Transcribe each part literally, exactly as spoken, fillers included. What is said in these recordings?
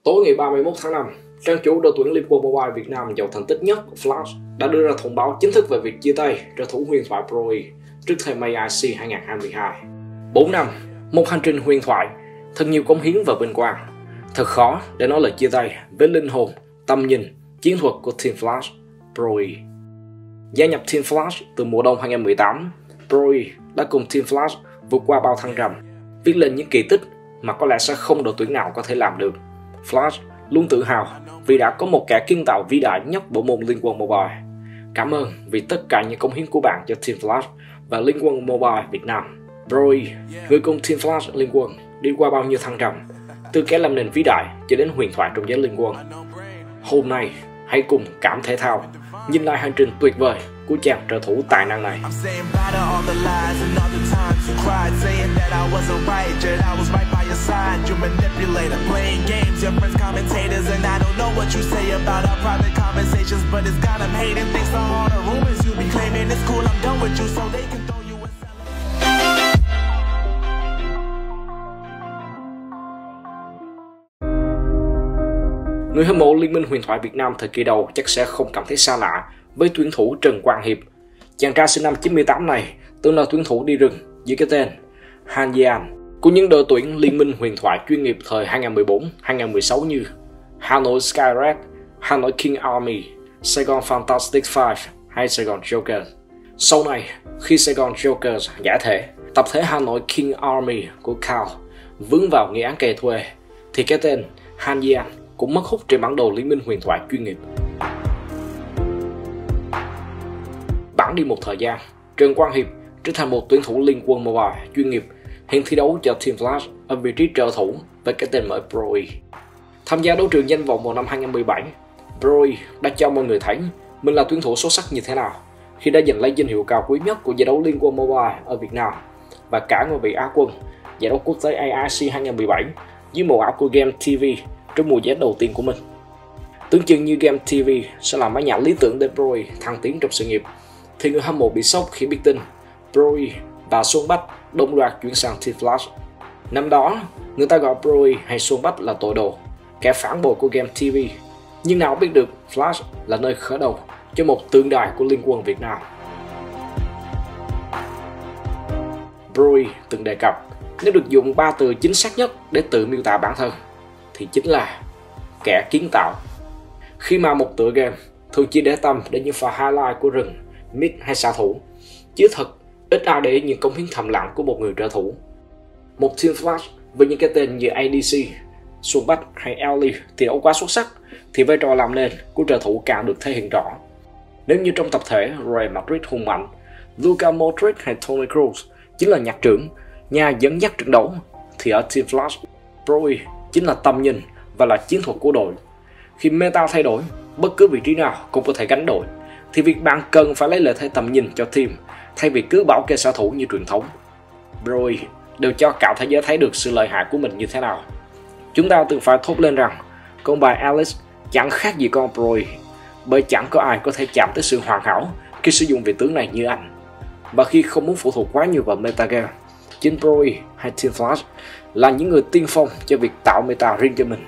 Tối ngày ba mươi mốt tháng năm, trang chủ đội tuyển Liên Quân Mobile Việt Nam giàu thành tích nhất Flash đã đưa ra thông báo chính thức về việc chia tay trợ thủ huyền thoại Broly trước thềm a i xê hai không hai hai. bốn năm, một hành trình huyền thoại, thật nhiều cống hiến và vinh quang. Thật khó để nói lời chia tay với linh hồn, tâm nhìn, chiến thuật của Team Flash, Broly. Gia nhập Team Flash từ mùa đông hai không một tám, Broly đã cùng Team Flash vượt qua bao thăng trầm, viết lên những kỳ tích mà có lẽ sẽ không đội tuyển nào có thể làm được. Flash luôn tự hào vì đã có một kẻ kiến tạo vĩ đại nhất bộ môn Liên Quân Mobile. Cảm ơn vì tất cả những cống hiến của bạn cho Team Flash và Liên Quân Mobile Việt Nam. Broly, người cùng Team Flash Liên Quân đi qua bao nhiêu thăng trầm, từ kẻ làm nền vĩ đại cho đến huyền thoại trong giới Liên Quân. Hôm nay, hãy cùng Cảm Thể Thao nhìn lại hành trình tuyệt vời của chàng trợ thủ tài năng này. Người hâm mộ Liên minh huyền thoại Việt Nam thời kỳ đầu chắc sẽ không cảm thấy xa lạ với tuyển thủ Trần Quang Hiệp. Chàng trai sinh năm chín mươi tám này từng là tuyển thủ đi rừng dưới cái tên Han Jian của những đội tuyển Liên minh huyền thoại chuyên nghiệp thời hai không một bốn hai không một sáu như Hà Nội Skyred, Hà Nội King Army, Sài Gòn Fantastic Five hay Sài Gòn Jokers. Sau này, khi Sài Gòn Jokers giải thể, tập thể Hà Nội King Army của Cao vướng vào nghị án cày thuê, thì cái tên Han Jian cũng mất hút trên bản đồ Liên minh huyền thoại chuyên nghiệp. Bẵng đi một thời gian, Trần Quang Hiệp trở thành một tuyển thủ Liên Quân Mobile chuyên nghiệp, hiện thi đấu cho Team Flash ở vị trí trợ thủ với cái tên mới Broly. Tham gia đấu trường danh vọng vào năm hai không một bảy, Broly đã cho mọi người thấy mình là tuyển thủ xuất sắc như thế nào khi đã giành lấy danh hiệu cao quý nhất của giải đấu Liên Quân Mobile ở Việt Nam và cả ngôi vị Á quân giải đấu quốc tế a i xê hai không một bảy dưới màu áo của Game ti vi trong mùa giải đầu tiên của mình. Tưởng chừng như Game ti vi sẽ là mái nhà lý tưởng để Broly thăng tiến trong sự nghiệp, thì người hâm mộ bị sốc khi biết tin Broly và Xuân Bách đồng loạt chuyển sang Team Flash. Năm đó, người ta gọi Broly hay Xuân Bách là tội đồ, kẻ phản bội của Game ti vi, nhưng nào biết được Flash là nơi khởi đầu cho một tượng đài của Liên Quân Việt Nam. Broly từng đề cập nếu được dùng ba từ chính xác nhất để tự miêu tả bản thân thì chính là kẻ kiến tạo. Khi mà một tựa game thường chỉ để tâm đến những pha highlight của rừng, mid hay xạ thủ, chứ thật ít ai để ý những cống hiến thầm lặng của một người trợ thủ. Một Team Flash với những cái tên như a đê xê, Xuân Bách hay Ellie thì đấu quá xuất sắc, thì vai trò làm nền của trợ thủ càng được thể hiện rõ. Nếu như trong tập thể Real Madrid hùng mạnh, Luka Modric hay Toni Kroos chính là nhạc trưởng, nhà dẫn dắt trận đấu, thì ở Team Flash, Broly chính là tầm nhìn và là chiến thuật của đội. Khi meta thay đổi, bất cứ vị trí nào cũng có thể gánh đội, thì việc bạn cần phải lấy lợi thế tầm nhìn cho team thay vì cứ bảo kê xạ thủ như truyền thống. Broly đều cho cả thế giới thấy được sự lợi hại của mình như thế nào. Chúng ta từng phải thốt lên rằng con bài Alice chẳng khác gì con Broly, bởi chẳng có ai có thể chạm tới sự hoàn hảo khi sử dụng vị tướng này như anh. Và khi không muốn phụ thuộc quá nhiều vào metagame, chính Broly hay Team Flash là những người tiên phong cho việc tạo meta riêng cho mình.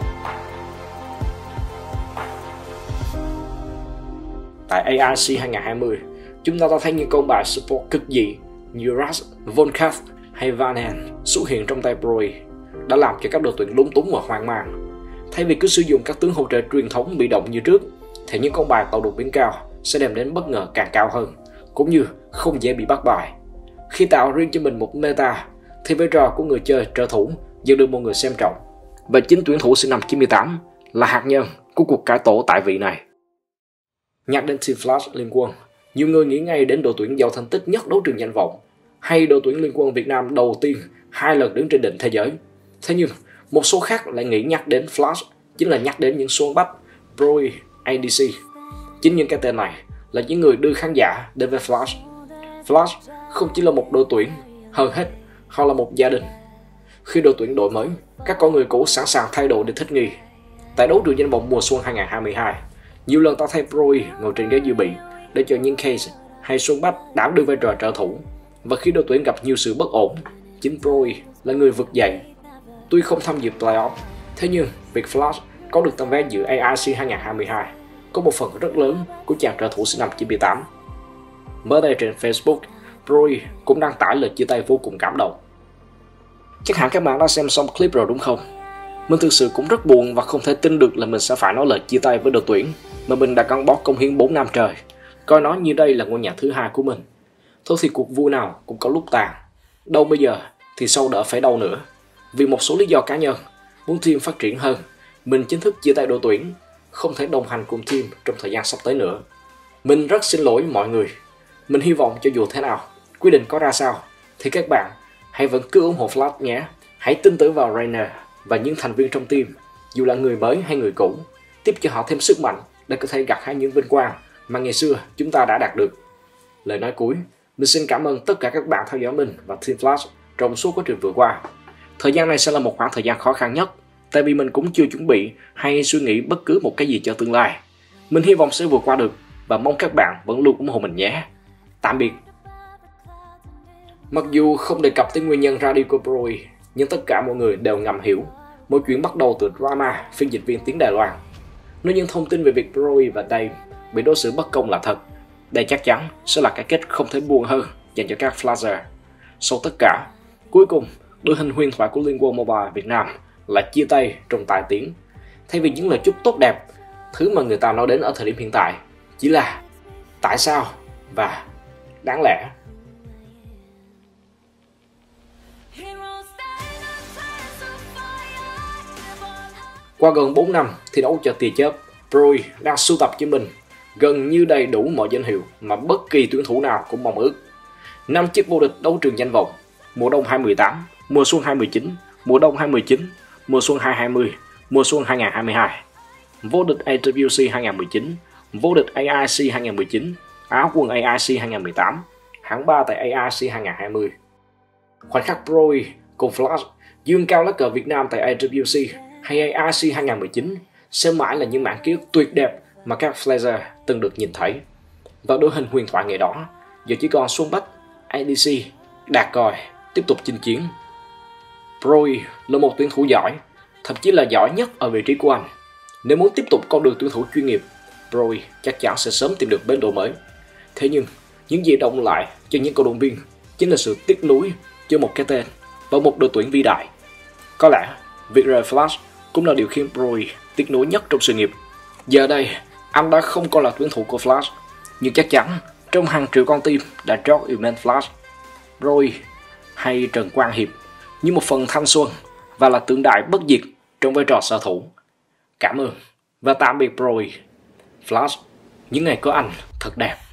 Tại a i xê hai không hai không, chúng ta đã thấy những con bài support cực dị như Ras, Volcath hay Vanen xuất hiện trong tay Broly, đã làm cho các đội tuyển lúng túng và hoang mang. Thay vì cứ sử dụng các tướng hỗ trợ truyền thống bị động như trước, thì những con bài tạo đột biến cao sẽ đem đến bất ngờ càng cao hơn, cũng như không dễ bị bắt bài. Khi tạo riêng cho mình một meta, thì vai trò của người chơi trợ thủ dần được mọi người xem trọng, và chính tuyển thủ sinh năm chín mươi tám là hạt nhân của cuộc cải tổ tại vị này. Nhắc đến Team Flash Liên Quân, nhiều người nghĩ ngay đến đội tuyển giàu thành tích nhất đấu trường danh vọng, hay đội tuyển Liên Quân Việt Nam đầu tiên hai lần đứng trên đỉnh thế giới. Thế nhưng một số khác lại nghĩ nhắc đến Flash chính là nhắc đến những Xuân Bách, Broly, a đê xê. Chính những cái tên này là những người đưa khán giả đến với Flash. Flash không chỉ là một đội tuyển, hơn hết họ là một gia đình. Khi đội tuyển đổi mới, các con người cũ sẵn sàng thay đổi để thích nghi. Tại đấu trường danh vọng mùa xuân hai không hai hai, nhiều lần ta thấy Broly ngồi trên ghế dự bị để cho những case hay Xuân Bách đảm đương vai trò trợ thủ. Và khi đội tuyển gặp nhiều sự bất ổn, chính Broly là người vực dậy. Tuy không tham dự playoff, thế nhưng việc Flash có được tấm vé dự a i xê hai không hai hai có một phần rất lớn của chàng trợ thủ sinh năm chín mươi tám. Mới đây trên Facebook, Brody cũng đăng tải lời chia tay vô cùng cảm động. Chắc hẳn các bạn đã xem xong clip rồi đúng không? Mình thực sự cũng rất buồn và không thể tin được là mình sẽ phải nói lời chia tay với đội tuyển mà mình đã gắn bó công hiến bốn năm trời, coi nó như đây là ngôi nhà thứ hai của mình. Thôi thì cuộc vui nào cũng có lúc tàn. Đâu bây giờ thì sau đỡ phải đâu nữa. Vì một số lý do cá nhân, muốn team phát triển hơn, mình chính thức chia tay đội tuyển, không thể đồng hành cùng team trong thời gian sắp tới nữa. Mình rất xin lỗi mọi người. Mình hy vọng cho dù thế nào, quyết định có ra sao, thì các bạn hãy vẫn cứ ủng hộ Flash nhé. Hãy tin tưởng vào Rainer và những thành viên trong team, dù là người mới hay người cũ, tiếp cho họ thêm sức mạnh để có thể gặt hái những vinh quang mà ngày xưa chúng ta đã đạt được. Lời nói cuối, mình xin cảm ơn tất cả các bạn theo dõi mình và Team Flash trong suốt quá trình vừa qua. Thời gian này sẽ là một khoảng thời gian khó khăn nhất, tại vì mình cũng chưa chuẩn bị hay suy nghĩ bất cứ một cái gì cho tương lai. Mình hy vọng sẽ vượt qua được và mong các bạn vẫn luôn ủng hộ mình nhé. Tạm biệt. Mặc dù không đề cập tới nguyên nhân ra đi của Brody, nhưng tất cả mọi người đều ngầm hiểu mọi chuyện bắt đầu từ drama phiên dịch viên tiếng Đài Loan. Nếu những thông tin về việc Brody và Dave bị đối xử bất công là thật, đây chắc chắn sẽ là cái kết không thể buồn hơn dành cho các Flasher. Sau tất cả, cuối cùng, đội hình huyền thoại của Liên Quân Mobile Việt Nam lại chia tay trong tai tiếng. Thay vì những lời chúc tốt đẹp, thứ mà người ta nói đến ở thời điểm hiện tại chỉ là tại sao và đáng lẽ. Qua gần bốn năm thi đấu cho tia chớp, Brody đang sưu tập cho mình gần như đầy đủ mọi danh hiệu mà bất kỳ tuyển thủ nào cũng mong ước. năm chiếc vô địch đấu trường danh vọng, mùa đông hai không một tám, mùa xuân hai không một chín, mùa đông hai không một chín, mùa xuân hai không hai không, mùa xuân hai không hai hai, vô địch a vê xê hai không một chín, vô địch a i xê hai không một chín, Á quân a i xê hai không một tám, hạng ba tại a i xê hai không hai không. Khoảnh khắc Brody cùng Flash dương cao lá cờ Việt Nam tại a vê xê hay a i xê hai không một chín sẽ mãi là những mảng ký ức tuyệt đẹp mà các Flasher từng được nhìn thấy. Và đội hình huyền thoại ngày đó giờ chỉ còn Xuân Bách, a đê xê, Đạt Còi tiếp tục chinh chiến. Brody là một tuyển thủ giỏi, thậm chí là giỏi nhất ở vị trí của anh. Nếu muốn tiếp tục con đường tuyển thủ chuyên nghiệp, Brody chắc chắn sẽ sớm tìm được bến đỗ mới. Thế nhưng, những gì động lại cho những cầu động viên chính là sự tiếc nuối cho một cái tên và một đội tuyển vĩ đại. Có lẽ, việc rời Flash cũng là điều khiến Brody tiếc nuối nhất trong sự nghiệp. Giờ đây, anh đã không còn là tuyển thủ của Flash, nhưng chắc chắn trong hàng triệu con tim đã trót yêu mến Flash, Brody hay Trần Quang Hiệp như một phần thanh xuân và là tượng đài bất diệt trong vai trò sở thủ. Cảm ơn và tạm biệt Brody. Flash, những ngày có anh thật đẹp.